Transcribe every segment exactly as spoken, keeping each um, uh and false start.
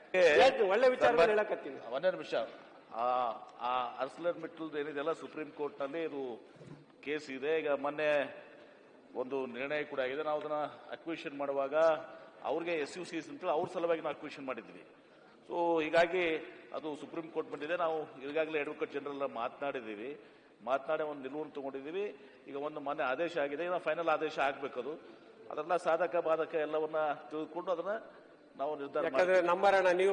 ಒಳ್ಳೆ ವಿಚಾರ ಹೇಳಕತ್ತೀನಿ. ಒಂದೇ ನಿಮಿಷ. ಆ ಅರ್ಸಲರ್ ಮಿಟ್ಟಲ್ ಏನಿದೆಲ್ಲ ಸುಪ್ರೀಂ ಕೋರ್ಟ್ ನಲ್ಲಿ ಇದು ಕೇಸ್ ಇದೆ. ಈಗ ಮೊನ್ನೆ ಒಂದು ನಿರ್ಣಯ ಕೂಡ ಆಗಿದೆ. ನಾವು ಅದನ್ನ ಅಕ್ವಿಷನ್ ಮಾಡುವಾಗ ಅವ್ರಿಗೆ ಎಸ್ ಯು ಸಿ ಅಂತ ಅವ್ರ ಸಲುವಾಗಿ ನಾವು ಅಕ್ವಿಷನ್ ಮಾಡಿದ್ವಿ. ಸೊ ಹೀಗಾಗಿ ಅದು ಸುಪ್ರೀಂ ಕೋರ್ಟ್ ಬಂದಿದೆ. ನಾವು ಈಗಾಗಲೇ ಅಡ್ವೊಕೇಟ್ ಜನರಲ್ ಮಾತನಾಡಿದ್ದೀವಿ, ಮಾತನಾಡಿ ಒಂದು ನಿಲುವನ್ನು ತಗೊಂಡಿದ್ದೀವಿ. ಈಗ ಒಂದು ಮೊನ್ನೆ ಆದೇಶ ಆಗಿದೆ, ಈಗ ಫೈನಲ್ ಆದೇಶ ಆಗ್ಬೇಕದು. ಅದೆಲ್ಲ ಸಾಧಕ ಬಾಧಕ ಎಲ್ಲವನ್ನ ತಿಳಿದುಕೊಂಡು ಅದನ್ನ ನಾವು ನಿರ್ಧಾರ ನಂಬರಣ. ನೀವು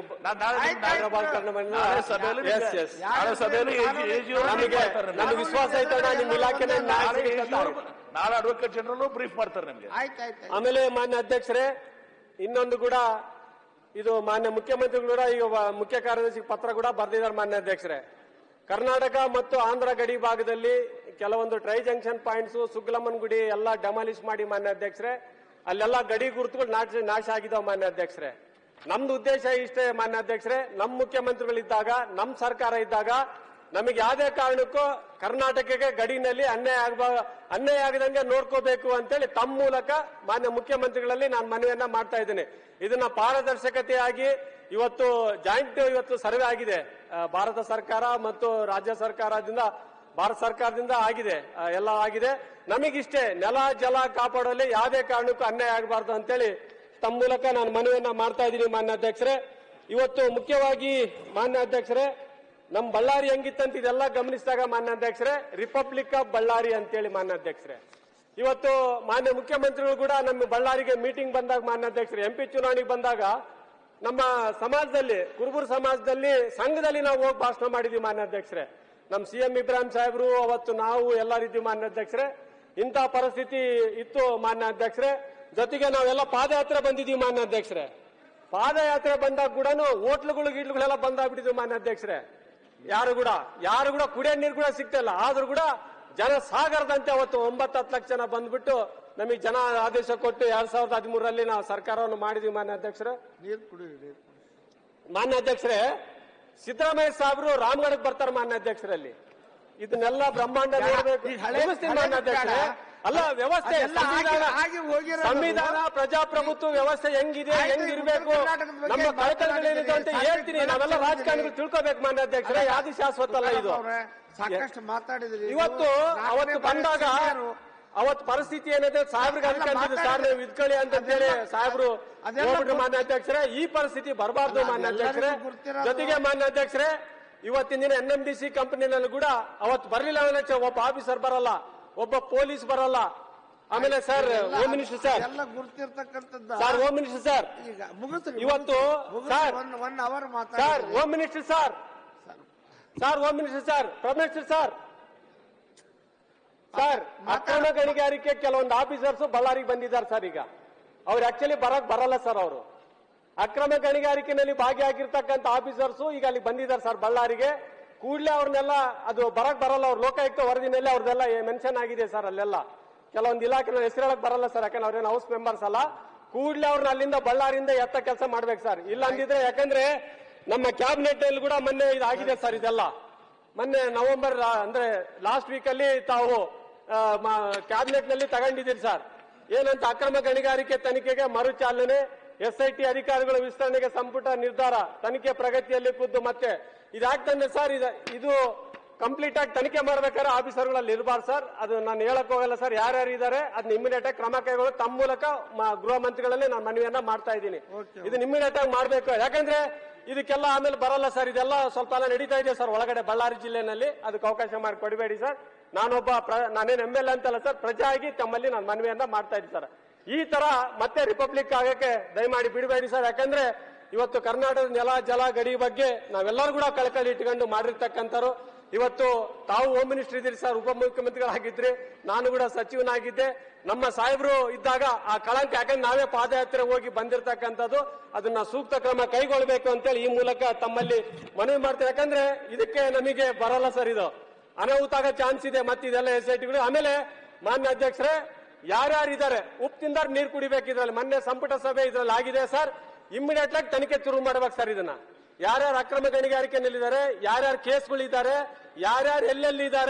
ನಮಗೆ ವಿಶ್ವಾಸ ಐತಣ್ಣ, ನಿಮ್ಮ ಇಲಾಖೆ ನಾಳೆ ಅಡ್ವೊಕೇಟ್ ಜನರಲ್ ಬ್ರೀಫ್ ಮಾಡ್ತಾರೆ ನಿಮ್ಗೆ. ಆಮೇಲೆ ಮಾನ್ಯ ಅಧ್ಯಕ್ಷರೇ, ಇನ್ನೊಂದು ಕೂಡ ಇದು ಮಾನ್ಯ ಮುಖ್ಯಮಂತ್ರಿಗಳು ಕೂಡ ಈಗ ಮುಖ್ಯ ಕಾರ್ಯದರ್ಶಿಗೆ ಪತ್ರ ಕೂಡ ಬರೆದಿದ್ದಾರೆ. ಮಾನ್ಯ ಅಧ್ಯಕ್ಷರೇ, ಕರ್ನಾಟಕ ಮತ್ತು ಆಂಧ್ರ ಗಡಿ ಭಾಗದಲ್ಲಿ ಕೆಲವೊಂದು ಟ್ರೈ ಜಂಕ್ಷನ್ ಪಾಯಿಂಟ್ಸ್, ಸುಗ್ಲಮ್ಮನ್ ಗುಡಿ ಎಲ್ಲ ಡೆಮಾಲಿಷ್ ಮಾಡಿ ಮಾನ್ಯ ಅಧ್ಯಕ್ಷರೇ, ಅಲ್ಲೆಲ್ಲ ಗಡಿ ಗುರುತುಗಳು ನಾಶ ನಾಶ ಆಗಿದಾವ ಮಾನ್ಯ ಅಧ್ಯಕ್ಷರೇ. ನಮ್ದು ಉದ್ದೇಶ ಇಷ್ಟೇ ಮಾನ್ಯ ಅಧ್ಯಕ್ಷರೇ, ನಮ್ಮ ಮುಖ್ಯಮಂತ್ರಿಗಳಿದ್ದಾಗ, ನಮ್ಮ ಸರ್ಕಾರ ಇದ್ದಾಗ ನಮಗೆ ಯಾವುದೇ ಕಾರಣಕ್ಕೂ ಕರ್ನಾಟಕಕ್ಕೆ ಗಡಿನಲ್ಲಿ ಅನ್ಯಾಯ ಆಗಬ ಅನ್ಯಾಯ ಆಗದಂಗೆ ನೋಡ್ಕೋಬೇಕು ಅಂತೇಳಿ ತಮ್ಮ ಮೂಲಕ ಮಾನ್ಯ ಮುಖ್ಯಮಂತ್ರಿಗಳಲ್ಲಿ ನಾನು ಮನವಿಯನ್ನ ಮಾಡ್ತಾ ಇದ್ದೇನೆ. ಇದನ್ನ ಪಾರದರ್ಶಕತೆಯಾಗಿ ಇವತ್ತು ಜಾಯಿಂಟ್ ಇವತ್ತು ಸರ್ವೆ ಆಗಿದೆ, ಭಾರತ ಸರ್ಕಾರ ಮತ್ತು ರಾಜ್ಯ ಸರ್ಕಾರದಿಂದ ಭಾರತ ಸರ್ಕಾರದಿಂದ ಆಗಿದೆ, ಎಲ್ಲ ಆಗಿದೆ. ನಮಗಿಷ್ಟೇ ನೆಲ ಜಲ ಕಾಪಾಡಲು ಯಾವುದೇ ಕಾರಣಕ್ಕೂ ಅನ್ಯಾಯ ಆಗಬಾರ್ದು ಅಂತೇಳಿ ತಮ್ಮ ಮೂಲಕ ನಾನು ಮನವಿಯನ್ನ ಮಾಡ್ತಾ ಇದ್ದೀನಿ ಮಾನ್ಯ ಅಧ್ಯಕ್ಷರೇ. ಇವತ್ತು ಮುಖ್ಯವಾಗಿ ಮಾನ್ಯ ಅಧ್ಯಕ್ಷರೇ, ನಮ್ಮ ಬಳ್ಳಾರಿ ಹೆಂಗಿತ್ತಂತ ಇದೆಲ್ಲ ಗಮನಿಸಿದಾಗ ಮಾನ್ಯ ಅಧ್ಯಕ್ಷರೇ, ರಿಪಬ್ಲಿಕ್ ಆಫ್ ಬಳ್ಳಾರಿ ಅಂತೇಳಿ ಮಾನ್ಯ ಅಧ್ಯಕ್ಷರೇ, ಇವತ್ತು ಮಾನ್ಯ ಮುಖ್ಯಮಂತ್ರಿಗಳು ಕೂಡ ನಮ್ಮ ಬಳ್ಳಾರಿಗೆ ಮೀಟಿಂಗ್ ಬಂದಾಗ ಮಾನ್ಯ ಅಧ್ಯಕ್ಷರೇ, ಎಂಪಿ ಚುನಾವಣೆಗೆ ಬಂದಾಗ ನಮ್ಮ ಸಮಾಜದಲ್ಲಿ, ಕುರುಬೂರು ಸಮಾಜದಲ್ಲಿ, ಸಂಘದಲ್ಲಿ ನಾವು ಹೋಗಿ ಭಾಷಣ ಮಾಡಿದ್ವಿ ಮಾನ್ಯ ಅಧ್ಯಕ್ಷರೇ. ನಮ್ಮ ಸಿಎಂ ಇಬ್ರಾಹಿಂ ಸಾಹೇಬರು ಅವತ್ತು ನಾವು ಎಲ್ಲರಿದ್ವಿ ಮಾನ್ಯ ಅಧ್ಯಕ್ಷರೇ. ಇಂಥ ಪರಿಸ್ಥಿತಿ ಇತ್ತು ಮಾನ್ಯ ಅಧ್ಯಕ್ಷರೇ. ಜೊತೆಗೆ ನಾವೆಲ್ಲ ಪಾದಯಾತ್ರೆ ಬಂದಿದ್ವಿ ಮಾನ್ಯ ಅಧ್ಯಕ್ಷರೇ. ಪಾದಯಾತ್ರೆ ಬಂದಾಗ ಕೂಡ ಹೋಟ್ಲುಗಳು ಗಿಡ್ಲುಗಳೆಲ್ಲ ಬಂದಾಗ್ಬಿಟ್ಟಿದ್ವಿ ಮಾನ್ಯ ಅಧ್ಯಕ್ಷರೇ. ಯಾರು ಕೂಡ ಯಾರು ಕೂಡ ಕುಡಿಯೋ ನೀರು ಕೂಡ ಸಿಗ್ತಿಲ್ಲ. ಆದ್ರೂ ಕೂಡ ಜನ ಸಾಗರದಂತೆ ಅವತ್ತು ಒಂಬತ್ತು ಹತ್ತು ಲಕ್ಷ ಜನ ಬಂದ್ಬಿಟ್ಟು ನಮಗೆ ಜನ ಆದೇಶ ಕೊಟ್ಟು ಎರಡ್ ಸಾವಿರದ ಹದಿಮೂರರಲ್ಲಿ ನಾವು ಸರ್ಕಾರವನ್ನು ಮಾಡಿದ್ವಿ ಮಾನ್ಯ ಅಧ್ಯಕ್ಷರೇ. ಮಾನ್ಯ ಅಧ್ಯಕ್ಷರೇ, ಸಿದ್ದರಾಮಯ್ಯ ಸಾಹೇಬರು ರಾಮಗಢಕ್ಕೆ ಬರ್ತಾರೆ ಮಾನ್ಯ ಅಧ್ಯಕ್ಷರಲ್ಲಿ. ಇದನ್ನೆಲ್ಲ ಬ್ರಹ್ಮಾಂಡ ನೋಡಬೇಕು ಮಾನ್ಯ ಅಧ್ಯಕ್ಷರೇ. ಅಲ್ಲ, ವ್ಯವಸ್ಥೆ ಸಂವಿಧಾನ ಪ್ರಜಾಪ್ರಭುತ್ವ ವ್ಯವಸ್ಥೆ ಹೆಂಗಿದೆ, ಹೆಂಗಿರ್ಬೇಕು, ನಮ್ಮ ಕಳಕಳಿಗಳೇನಿದೆ ಅಂತ ಹೇಳ್ತೀನಿ. ನಾವೆಲ್ಲ ರಾಜಕಾರಣಿಗಳು ತಿಳ್ಕೋಬೇಕು ಮಾನ್ಯ ಅಧ್ಯಕ್ಷರೇ. ಯಾವ್ದು ಶಾಶ್ವತ ಅಲ್ಲ ಇದು. ಸಾಕಷ್ಟು ಮಾತಾಡಿದ್ರಿ. ಇವತ್ತು ಅವತ್ತು ಬಂದಾಗ ಅವತ್ತು ಪರಿಸ್ಥಿತಿ ಏನಿದೆ ಸಾಹೇಬ್ರಿಗೆ ಅನ್ಕೊಂಡಿದ್ದು ಸರ್ ನೀವು ಇದ್ಕೊಳ್ಳಿ ಅಂತ ಹೇಳಿ ಸಾಹೇಬ್ರು ಮಾನ್ಯ ಅಧ್ಯಕ್ಷರೇ. ಈ ಪರಿಸ್ಥಿತಿ ಬರಬಾರ್ದು ಮಾನ್ಯ ಅಧ್ಯಕ್ಷರೇ. ಜೊತೆಗೆ ಮಾನ್ಯ ಅಧ್ಯಕ್ಷರೇ, ಇವತ್ತಿನ ದಿನ ಎನ್ ಎಂ ಡಿ ಸಿ ಕಂಪನಿನಲ್ಲಿ ಕೂಡ ಅವತ್ತು ಬರಲಿಲ್ಲ ಅಂದ್ರೆ ಒಬ್ಬ ಆಫೀಸರ್ ಬರಲ್ಲ, ಒಬ್ಬ ಪೊಲೀಸ್ ಬರಲ್ಲ. ಆಮೇಲೆ ಸರ್ ಹೋಮ್ ಮಿನಿಸ್ಟರ್ ಸರ್ ಎಲ್ಲ ಗುರುತಿರ್ತಕ್ಕಂಥದ್ದು ಸರ್ ಹೋಮ್ ಮಿನಿಸ್ಟರ್ ಸರ್ ಈಗ ಮುಗಿಸ್ರಿ ಇವತ್ತು ಸರ್ ಒನ್ ಅವರ್ ಮಾತಾಡಿ sir home minister sir sir home minister sir prime minister sir sir ಅಕ್ರಮ ಗಣಿಗಾರಿಕೆ ಕೆಲವೊಂದು ಆಫೀಸರ್ಸ್ ಬಳ್ಳಾರಿಗೆ ಬಂದಿದ್ದಾರೆ ಸರ್. ಈಗ ಅವ್ರು ಆಕ್ಚುಲಿ ಬರಕ್ ಬರಲ್ಲ ಸರ್. ಅವರು ಅಕ್ರಮ ಗಣಿಗಾರಿಕೆನಲ್ಲಿ ಭಾಗಿಯಾಗಿರ್ತಕ್ಕಂಥ ಆಫೀಸರ್ಸ್ ಈಗ ಅಲ್ಲಿ ಬಂದಿದ್ದಾರೆ ಸರ್ ಬಳ್ಳಾರಿಗೆ. ಕೂಡಲೇ ಅವ್ರನ್ನೆಲ್ಲ ಅದು ಬರಕ್ ಬರಲ್ಲ. ಅವ್ರ ಲೋಕಾಯುಕ್ತ ವರದಿನಲ್ಲಿ ಅವ್ರದೆಲ್ಲ ಮೆನ್ಷನ್ ಆಗಿದೆ ಸರ್. ಅಲ್ಲೆಲ್ಲ ಕೆಲವೊಂದು ಇಲಾಖೆ ಹೆಸರು ಹೇಳಕ್ ಬರಲ್ಲ ಸರ್, ಯಾಕಂದ್ರೆ ಅವ್ರೇನು ಹೌಸ್ ಮೆಂಬರ್ಸ್ ಅಲ್ಲ. ಕೂಡಲೇ ಅವ್ರನ್ನ ಅಲ್ಲಿಂದ ಬಳ್ಳಾರಿಯಿಂದ ಎತ್ತ ಕೆಲಸ ಮಾಡ್ಬೇಕು ಸರ್. ಇಲ್ಲ ಅಂದಿದ್ರೆ, ಯಾಕಂದ್ರೆ ನಮ್ಮ ಕ್ಯಾಬಿನೆಟ್ ಅಲ್ಲಿ ಕೂಡ ಮೊನ್ನೆ ಇದಾಗಿದೆ ಸರ್. ಇದೆಲ್ಲ ಮೊನ್ನೆ ನವೆಂಬರ್ ಅಂದ್ರೆ ಲಾಸ್ಟ್ ವೀಕ್ ಅಲ್ಲಿ ತಾವು ಕ್ಯಾಬಿನೆಟ್ ನಲ್ಲಿ ತಗೊಂಡಿದ್ದೀರಿ ಸರ್. ಏನಂತ ಅಕ್ರಮ ಗಣಿಗಾರಿಕೆ ತನಿಖೆಗೆ ಮರು ಚಾಲನೆ, ಎಸ್ ಐ ಟಿ ಅಧಿಕಾರಿಗಳ ವಿಸ್ತರಣೆಗೆ ಸಂಪುಟ ನಿರ್ಧಾರ, ತನಿಖೆ ಪ್ರಗತಿಯಲ್ಲಿ ಖುದ್ದು ಮತ್ತೆ ಇದಾಗ್ತಂದ್ರೆ ಸರ್. ಇದು ಕಂಪ್ಲೀಟ್ ಆಗಿ ತನಿಖೆ ಮಾಡ್ಬೇಕಾದ್ರೆ ಆಫೀಸರ್ಗಳಲ್ಲಿ ಇರಬಾರ್ದು ಸರ್. ಅದು ನಾನು ಹೇಳಕ್ ಹೋಗಲ್ಲ ಸರ್. ಯಾರ್ಯಾರು ಇದ್ದಾರೆ ಅದನ್ನ ಇಮಿಡಿಯೇಟ್ ಆಗಿ ಕ್ರಮ ಕೈಗೊಳ್ಳಿ ತಮ್ಮ ಮೂಲಕ ಗೃಹ ಮಂತ್ರಿಗಳಲ್ಲಿ ನಾನು ಮನವಿಯನ್ನ ಮಾಡ್ತಾ ಇದ್ದೀನಿ. ಇದನ್ನ ಇಮಿಡಿಯೇಟ್ ಆಗಿ ಮಾಡ್ಬೇಕು. ಯಾಕಂದ್ರೆ ಇದಕ್ಕೆಲ್ಲ ಆಮೇಲೆ ಬರಲ್ಲ ಸರ್. ಇದೆಲ್ಲ ಸ್ವಲ್ಪ ಎಲ್ಲ ನಡೀತಾ ಇದೆ ಸರ್ ಒಳಗಡೆ ಬಳ್ಳಾರಿ ಜಿಲ್ಲೆನಲ್ಲಿ. ಅದಕ್ಕೆ ಅವಕಾಶ ಮಾಡಿ ಕೊಡಬೇಡಿ ಸರ್. ನಾನೊಬ್ಬ ನಾನೇನು ಎಂ ಎಲ್ ಎ ಅಂತಲ್ಲ ಸರ್, ಪ್ರಜೆ ಆಗಿ ತಮ್ಮಲ್ಲಿ ನಾನು ಮನವಿಯನ್ನ ಮಾಡ್ತಾ ಇದ್ದೀನಿ ಸರ್. ಈ ತರ ಮತ್ತೆ ರಿಪಬ್ಲಿಕ್ ಆಗಕ್ಕೆ ದಯಮಾಡಿ ಬಿಡಬೇಡಿ ಸರ್. ಯಾಕಂದ್ರೆ ಇವತ್ತು ಕರ್ನಾಟಕದ ನೆಲ ಜಲ ಗಡಿ ಬಗ್ಗೆ ನಾವೆಲ್ಲರೂ ಕೂಡ ಕಳಕಳಿ ಇಟ್ಕೊಂಡು ಮಾಡಿರ್ತಕ್ಕಂಥವ್ರು. ಇವತ್ತು ತಾವು ಹೋಮ್ ಮಿನಿಸ್ಟರ್ ಇದ್ದೀರಿ ಸರ್, ಉಪಮುಖ್ಯಮಂತ್ರಿಗಳಾಗಿದ್ರಿ, ನಾನು ಕೂಡ ಸಚಿವನಾಗಿದ್ದೆ. ನಮ್ಮ ಸಾಹೇಬರು ಇದ್ದಾಗ ಆ ಕಳಂಕ, ಯಾಕಂದ್ರೆ ನಾವೇ ಪಾದಯಾತ್ರೆ ಹೋಗಿ ಬಂದಿರತಕ್ಕಂಥದ್ದು, ಅದನ್ನ ಸೂಕ್ತ ಕ್ರಮ ಕೈಗೊಳ್ಳಬೇಕು ಅಂತೇಳಿ ಈ ಮೂಲಕ ತಮ್ಮಲ್ಲಿ ಮನವಿ ಮಾಡ್ತೇವೆ. ಯಾಕಂದ್ರೆ ಇದಕ್ಕೆ ನಮಗೆ ಬರಲ್ಲ ಸರ್. ಇದು ಅನಾಹುತ ಆಗೋ ಚಾನ್ಸ್ ಇದೆ. ಮತ್ತೆ ಇದೆಲ್ಲ ಎಸ್ ಐ ಟಿಗಳು. ಆಮೇಲೆ ಮಾನ್ಯ ಅಧ್ಯಕ್ಷರೇ, ಯಾರ್ಯಾರು ಇದ್ದಾರೆ ಉಪ್ಪು ತಿಂದಾರ ನೀರು ಕುಡಿಬೇಕು. ಇದ್ರಲ್ಲಿ ಮೊನ್ನೆ ಸಂಪುಟ ಸಭೆ ಇದ್ರಲ್ಲಿ ಆಗಿದೆ ಸರ್. ಇಮಿಡಿಯೇಟ್ ಆಗಿ ತನಿಖೆ ಶುರು ಮಾಡ್ಬೇಕು ಸರ್. ಇದನ್ನ ಯಾರ್ಯಾರು ಅಕ್ರಮ ಗಣಿಗಾರಿಕೆನಲ್ಲಿದ್ದಾರೆ, ಯಾರ್ಯಾರು ಕೇಸ್ಗಳಿದ್ದಾರೆ, ಯಾರ್ಯಾರು ಎಲ್ಲೆಲ್ಲಿದ್ದಾರೆ,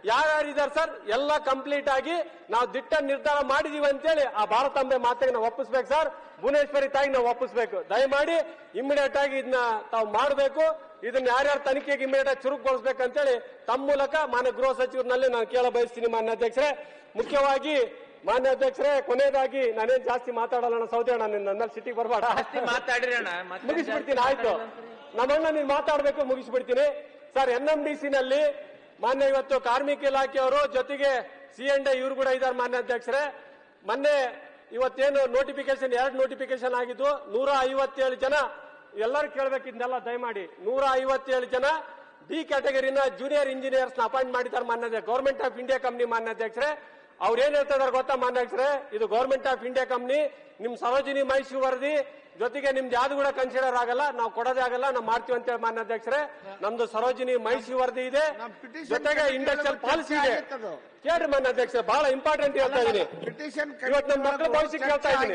ಯಾರ್ಯಾರಿದ್ದಾರೆ ಸರ್ ಎಲ್ಲ ಕಂಪ್ಲೀಟ್ ಆಗಿ ನಾವು ದಿಟ್ಟ ನಿರ್ಧಾರ ಮಾಡಿದೀವಿ ಅಂತೇಳಿ ಆ ಭಾರತಾಂಬೆ ಮಾತಿಗೆ ನಾವು ಒಪ್ಪಿಸ್ಬೇಕು ಸರ್. ಭುವನೇಶ್ವರಿ ತಾಯಿಗೆ ನಾವು ಒಪ್ಪಿಸ್ಬೇಕು. ದಯಮಾಡಿ ಇಮಿಡಿಯೇಟ್ ಆಗಿ ಇದನ್ನ ತಾವು ಮಾಡಬೇಕು. ಇದನ್ನ ಯಾರ್ಯಾರು ತನಿಖೆಗೆ ಇಮಿಡಿಯೇಟ್ ಆಗಿ ಚುರುಕುಗೊಳಿಸಬೇಕಂತೇಳಿ ತಮ್ಮ ಮೂಲಕ ಮಾನ್ಯ ಗೃಹ ಸಚಿವರಲ್ಲಿ ನಾನು ಕೇಳ ಬಯಸ್ತೀನಿ ಮಾನ್ಯ ಅಧ್ಯಕ್ಷರೇ. ಮುಖ್ಯವಾಗಿ ಮಾನ್ಯ ಅಧ್ಯಕ್ಷರೇ, ಕೊನೆಯದಾಗಿ ನಾನೇನ್ ಜಾಸ್ತಿ ಮಾತಾಡಲ್ಲ. ಸೌದಿ ಅಣ್ಣ, ನನ್ನ ಸಿಟಿಗೆ ಬರಬೇಡ, ಮಾತಾಡ್ರಿ ಅಣ್ಣ. ಮುಗಿಸ್ಬಿಡ್ತೀನಿ. ಆಯ್ತು, ನಮ್ಮಣ್ಣ ನೀನ್ ಮಾತಾಡ್ಬೇಕು, ಮುಗಿಸ್ಬಿಡ್ತೀನಿ sir. N M D C ನಲ್ಲಿ ಮಾನ್ಯ ಇವತ್ತು ಕಾರ್ಮಿಕ ಇಲಾಖೆಯವರು ಜೊತೆಗೆ ಸಿ ಅಂಡ್ ಐ ಇವರು ಕೂಡ ಇದ್ದಾರೆ ಮಾನ್ಯ ಅಧ್ಯಕ್ಷರೇ. ಮೊನ್ನೆ ಇವತ್ತೇನು ನೋಟಿಫಿಕೇಶನ್ ಎರಡು ನೋಟಿಫಿಕೇಶನ್ ಆಗಿದ್ದು ನೂರ ಐವತ್ತೇಳು ಜನ, ಎಲ್ಲರೂ ಕೇಳಬೇಕಿದ್ದೆಲ್ಲ ದಯಮಾಡಿ, ನೂರ ಐವತ್ತೇಳು ಜನ ಬಿ ಕ್ಯಾಟಗರಿನ ಜೂನಿಯರ್ ಇಂಜಿನಿಯರ್ಸ್ ನ ಅಪಾಯಿಂಟ್ ಮಾಡಿದ್ದಾರೆ ಮಾನ್ಯ ಗವರ್ಮೆಂಟ್ ಆಫ್ ಇಂಡಿಯಾ ಕಂಪ್ನಿ ಮಾನ್ಯ ಅಧ್ಯಕ್ಷರೇ. ಅವ್ರು ಏನ್ ಹೇಳ್ತಾ ಇದಾರೆ ಗೊತ್ತಾ ಮಾನ್ಯ ಅಧ್ಯಕ್ಷರೇ, ಇದು ಗವರ್ಮೆಂಟ್ ಆಫ್ ಇಂಡಿಯಾ ಕಂಪ್ನಿ, ನಿಮ್ ಸರೋಜಿನಿ ಮೈಸೂರು ವರದಿ ಜೊತೆಗೆ ನಿಮ್ದು ಯಾವ್ದು ಕೂಡ ಕನ್ಸಿಡರ್ ಆಗಲ್ಲ, ನಾವು ಕೊಡೋದೇ ಆಗಲ್ಲ, ನಾವು ಮಾಡ್ತೀವಿ ಅಂತ ಹೇಳಿ ಮಾನ್ಯ ಅಧ್ಯಕ್ಷರೇ. ನಮ್ದು ಸರೋಜಿನಿ ಮೈಸೂರು ವರದಿ ಇದೆ, ಜೊತೆಗೆ ಇಂಡಸ್ಟ್ರಿಯಲ್ ಪಾಲಿಸಿ ಇದೆ. ಕೇಳ್ರಿ ಮಾನ್ಯ ಅಧ್ಯಕ್ಷ, ಬಹಳ ಇಂಪಾರ್ಟೆಂಟ್ ಹೇಳ್ತಾ ಇದೀನಿ. ಪಿಟಿಷನ್ ಇವತ್ತು ನಮ್ಮ ಮಕ್ಕಳ ಭವಿಷ್ಯ ಕೇಳ್ತಾ ಇದ್ದೀನಿ.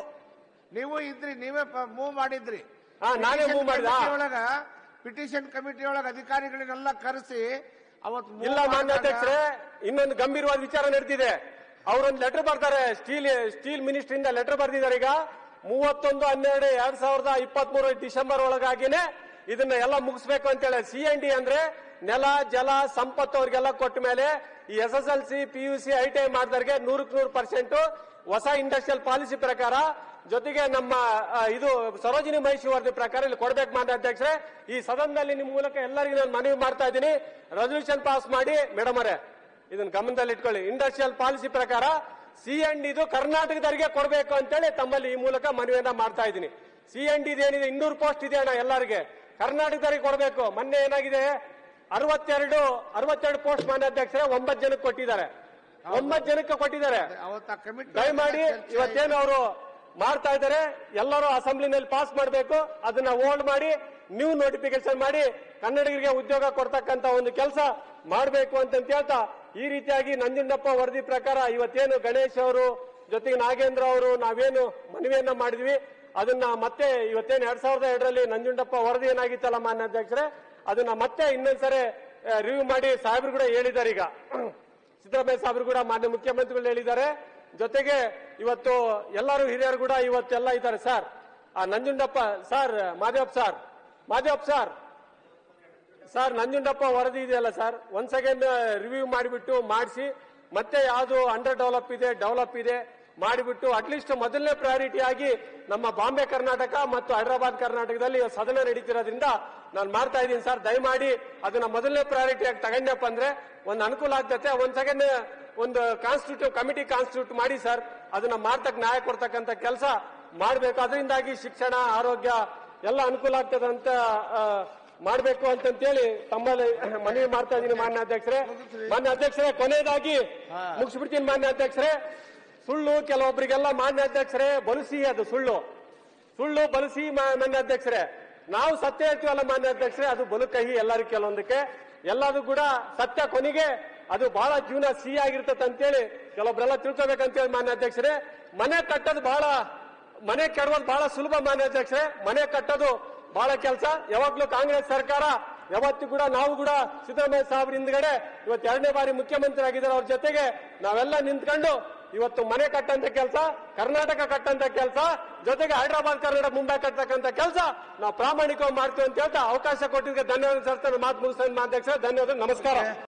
ನೀವು ಇದ್ರಿ, ನೀವೇ ಮೂವ್ ಮಾಡಿದ್ರಿ. ಹಾ, ನಾನೇ ಮೂವ್ ಮಾಡಿದ ಒಳಗ ಪಿಟಿಷನ್ ಕಮಿಟಿ ಒಳಗ ಅಧಿಕಾರಿಗಳನ್ನೆಲ್ಲ ಕರೆಸಿ ಅವತ್ತು ಇಲ್ಲ ಮಾನ್ಯ ಅಧ್ಯಕ್ಷರೇ, ಇನ್ನೊಂದು ಗಂಭೀರವಾದ ವಿಚಾರ ನಡೆದಿದೆ. ಅವರೊಂದು ಲೆಟರ್ ಬರ್ತಾರೆ, ಸ್ಟೀಲ್ ಸ್ಟೀಲ್ ಮಿನಿಸ್ಟ್ರಿಯಿಂದ ಲೆಟರ್ ಬರ್ದಿದ್ದಾರೆ. ಈಗ ಮೂವತ್ತೊಂದು ಹನ್ನೆರಡು ಎರಡ್ ಸಾವಿರದ ಇಪ್ಪತ್ತ್ ಮೂರು ಡಿಸೆಂಬರ್ ಒಳಗಾಗಿನೇ ಇದನ್ನ ಎಲ್ಲ ಮುಗಿಸ್ಬೇಕು ಅಂತ ಹೇಳಿ. ಸಿ ಎನ್ ಡಿ ಅಂದ್ರೆ ನೆಲ ಜಲ ಸಂಪತ್ತು ಅವ್ರಿಗೆಲ್ಲ ಕೊಟ್ಟ ಮೇಲೆ ಈ S S L C P U C I T I ಮಾಡಿದವ್ರಿಗೆ ನೂರಕ್ಕೆ ನೂರು ಪರ್ಸೆಂಟ್ ಹೊಸ ಇಂಡಸ್ಟ್ರಿಯಲ್ ಪಾಲಿಸಿ ಪ್ರಕಾರ, ಜೊತೆಗೆ ನಮ್ಮ ಇದು ಸರೋಜಿನಿ ಮೈಸೂರು ವರದಿ ಪ್ರಕಾರ ಇಲ್ಲಿ ಕೊಡ್ಬೇಕು ಮಾನ್ಯ ಅಧ್ಯಕ್ಷರೇ. ಈ ಸದನದಲ್ಲಿ ನಿಮ್ಮ ಮೂಲಕ ಎಲ್ಲರಿಗೂ ನಾನು ಮನವಿ ಮಾಡ್ತಾ ಇದ್ದೀನಿ, ರೆಸಲ್ಯೂಷನ್ ಪಾಸ್ ಮಾಡಿ ಮೇಡಮ್ ಅವರೇ, ಇದನ್ನ ಗಮನದಲ್ಲಿ ಇಟ್ಕೊಳ್ಳಿ. ಇಂಡಸ್ಟ್ರಿಯಲ್ ಪಾಲಿಸಿ ಪ್ರಕಾರ ಸಿ ಎನ್ ಡಿ ಇದು ಕರ್ನಾಟಕದವರಿಗೆ ಕೊಡಬೇಕು ಅಂತೇಳಿ ತಮ್ಮಲ್ಲಿ ಈ ಮೂಲಕ ಮನವಿಯನ್ನ ಮಾಡ್ತಾ ಇದ್ದೀನಿ. ಸಿ ಎನ್ ಡಿ ಏನಿದೆ ಇನ್ನೂರು ಪೋಸ್ಟ್ ಇದೆ ಅಣ್ಣ, ಎಲ್ಲರಿಗೆ ಕರ್ನಾಟಕದವರಿಗೆ ಕೊಡಬೇಕು. ಮೊನ್ನೆ ಏನಾಗಿದೆ, ಅರವತ್ತೆರಡು ಅರವತ್ತೆರಡು ಪೋಸ್ಟ್ ಮಾನ್ಯ ಅಧ್ಯಕ್ಷರೇ ಒಂಬತ್ತು ಜನಕ್ಕೆ ಕೊಟ್ಟಿದ್ದಾರೆ, ಒಂಬತ್ತು ಜನಕ್ಕೆ ಕೊಟ್ಟಿದ್ದಾರೆ. ದಯಮಾಡಿ ಇವತ್ತೇನು ಅವರು ಮಾಡ್ತಾ ಇದ್ದಾರೆ, ಎಲ್ಲರೂ ಅಸೆಂಬ್ಲಿನಲ್ಲಿ ಪಾಸ್ ಮಾಡಬೇಕು, ಅದನ್ನ ಹೋಲ್ಡ್ ಮಾಡಿ ನ್ಯೂ ನೋಟಿಫಿಕೇಶನ್ ಮಾಡಿ ಕನ್ನಡಿಗರಿಗೆ ಉದ್ಯೋಗ ಕೊಡ್ತಕ್ಕಂತ ಒಂದು ಕೆಲಸ ಮಾಡಬೇಕು ಅಂತ ಹೇಳ್ತಾ, ಈ ರೀತಿಯಾಗಿ ನಂಜುಂಡಪ್ಪ ವರದಿ ಪ್ರಕಾರ ಇವತ್ತೇನು ಗಣೇಶ್ ಅವರು ಜೊತೆಗೆ ನಾಗೇಂದ್ರ ಅವರು ನಾವೇನು ಮನವಿಯನ್ನ ಮಾಡಿದ್ವಿ, ಅದನ್ನ ಮತ್ತೆ ಇವತ್ತೇನು ಎರಡ್ ಸಾವಿರದ ಎರಡರಲ್ಲಿ ನಂಜುಂಡಪ್ಪ ವರದಿ ಏನಾಗಿತ್ತಲ್ಲ ಮಾನ್ಯ ಅಧ್ಯಕ್ಷರೇ, ಅದನ್ನ ಮತ್ತೆ ಇನ್ನೊಂದ್ಸರಿ ರಿವ್ಯೂ ಮಾಡಿ ಸಾಹೇಬ್ರು ಕೂಡ ಹೇಳಿದ್ದಾರೆ. ಈಗ ಸಿದ್ದರಾಮಯ್ಯ ಸಾಹೇಬ್ರು ಕೂಡ ಮಾನ್ಯ ಮುಖ್ಯಮಂತ್ರಿಗಳು ಹೇಳಿದ್ದಾರೆ. ಜೊತೆಗೆ ಇವತ್ತು ಎಲ್ಲರೂ ಹಿರಿಯರು ಕೂಡ ಇವತ್ತೆಲ್ಲ ಇದ್ದಾರೆ ಸರ್. ಆ Nanjundappa sir, Madevappa sir, Madevappa sir sir Nanjundappa ವರದಿ ಇದೆಯಲ್ಲ ಸರ್, ಒಂದ್ ಸೆಕೆಂಡ್ ರಿವ್ಯೂ ಮಾಡಿಬಿಟ್ಟು ಮಾಡಿಸಿ ಮತ್ತೆ ಯಾವುದು ಅಂಡರ್ ಡೆವಲಪ್ ಇದೆ ಡೆವಲಪ್ ಇದೆ ಮಾಡಿಬಿಟ್ಟು ಅಟ್ಲೀಸ್ಟ್ ಮೊದಲನೇ ಪ್ರಯಾರಿಟಿ ಆಗಿ ನಮ್ಮ ಬಾಂಬೆ ಕರ್ನಾಟಕ ಮತ್ತು ಹೈದರಾಬಾದ್ ಕರ್ನಾಟಕದಲ್ಲಿ ಸದನ ನಡೀತಿರೋದ್ರಿಂದ ನಾನು ಮಾಡ್ತಾ ಇದ್ದೀನಿ ಸರ್. ದಯಮಾಡಿ ಅದನ್ನ ಮೊದಲನೇ ಪ್ರಯಾರಿಟಿ ಆಗಿ ತಗೊಂಡಪ್ಪ ಅಂದ್ರೆ ಒಂದು ಅನುಕೂಲ ಆಗ್ತತೆ. ಒಂದ್ ಸೆಕೆಂಡ್ ಒಂದು ಕಾನ್ಸ್ಟಿಟ್ಯೂಟಿವ್ ಕಮಿಟಿ ಕಾನ್ಸ್ಟಿಟ್ಯೂಟ್ ಮಾಡಿ ಸರ್, ಅದನ್ನ ಮಾಡ್ತಕ್ಕ ನ್ಯಾಯ ಕೊಡ್ತಕ್ಕಂಥ ಕೆಲಸ ಮಾಡಬೇಕು. ಅದರಿಂದಾಗಿ ಶಿಕ್ಷಣ ಆರೋಗ್ಯ ಎಲ್ಲ ಅನುಕೂಲ ಆಗ್ತದೆ ಅಂತ ಮಾಡಬೇಕು ಅಂತಂತೇಳಿ ತಮ್ಮಲ್ಲಿ ಮನವಿ ಮಾಡ್ತಾ ಇದ್ದೀನಿ ಮಾನ್ಯ ಅಧ್ಯಕ್ಷರೇ. ಮಾನ್ಯ ಅಧ್ಯಕ್ಷರೇ, ಕೊನೆಯದಾಗಿ ಮುಗಿಸ್ಬಿಡ್ತೀನಿ ಮಾನ್ಯ ಅಧ್ಯಕ್ಷರೇ. ಸುಳ್ಳು ಕೆಲವೊಬ್ಬರಿಗೆಲ್ಲ ಮಾನ್ಯ ಅಧ್ಯಕ್ಷರೇ ಬಲಸಿ, ಅದು ಸುಳ್ಳು ಸುಳ್ಳು ಬಲಸಿ ಮಾನ್ಯ ಅಧ್ಯಕ್ಷರೇ. ನಾವು ಸತ್ಯ ಹೇಳ್ತೀವಲ್ಲ ಮಾನ್ಯ ಅಧ್ಯಕ್ಷರೇ, ಅದು ಬಲು ಕಹಿ ಎಲ್ಲರಿಗೂ ಕೆಲವೊಂದಕ್ಕೆ. ಎಲ್ಲದೂ ಕೂಡ ಸತ್ಯ ಕೊನೆಗೆ ಅದು ಬಹಳ ಜೀವನ ಸಿಹಿ ಆಗಿರ್ತದೆ ಅಂತೇಳಿ ಕೆಲವೊಬ್ರೆಲ್ಲ ತಿಳ್ಕೋಬೇಕಂತೇಳಿ ಮಾನ್ಯ ಅಧ್ಯಕ್ಷರೇ. ಮನೆ ಕಟ್ಟೋದು ಬಹಳ, ಮನೆ ಕೆಡೋದು ಬಹಳ ಸುಲಭ ಮಾನ್ಯ ಅಧ್ಯಕ್ಷರೇ, ಮನೆ ಕಟ್ಟೋದು ಬಹಳ ಕೆಲಸ. ಯಾವಾಗ್ಲೂ ಕಾಂಗ್ರೆಸ್ ಸರ್ಕಾರ ಯಾವತ್ತೂ ಕೂಡ ನಾವು ಕೂಡ ಸಿದ್ದರಾಮಯ್ಯ ಸಾಹೇಬ್ರ ಹಿಂದ್ಗಡೆ ಇವತ್ತು ಎರಡನೇ ಬಾರಿ ಮುಖ್ಯಮಂತ್ರಿ ಆಗಿದ್ದಾರೆ, ಅವ್ರ ಜೊತೆಗೆ ನಾವೆಲ್ಲ ನಿಂತ್ಕೊಂಡು ಇವತ್ತು ಮನೆ ಕಟ್ಟಂತ ಕೆಲಸ, ಕರ್ನಾಟಕ ಕಟ್ಟಂತ ಕೆಲಸ, ಜೊತೆಗೆ ಹೈದರಾಬಾದ್ ಕರ್ನಾಟಕ ಮುಂಬೈ ಕಟ್ಟತಕ್ಕಂತ ಕೆಲಸ ನಾವು ಪ್ರಾಮಾಣಿಕವಾಗಿ ಮಾಡ್ತೀವಿ ಅಂತ ಹೇಳ್ತಾ ಅವಕಾಶ ಕೊಟ್ಟಿದ್ದಕ್ಕೆ ಧನ್ಯವಾದ ಸರ್. ಮಾತು ಮುಗಿಸ್ತಾ ಅಧ್ಯಕ್ಷ, ಧನ್ಯವಾದ, ನಮಸ್ಕಾರ.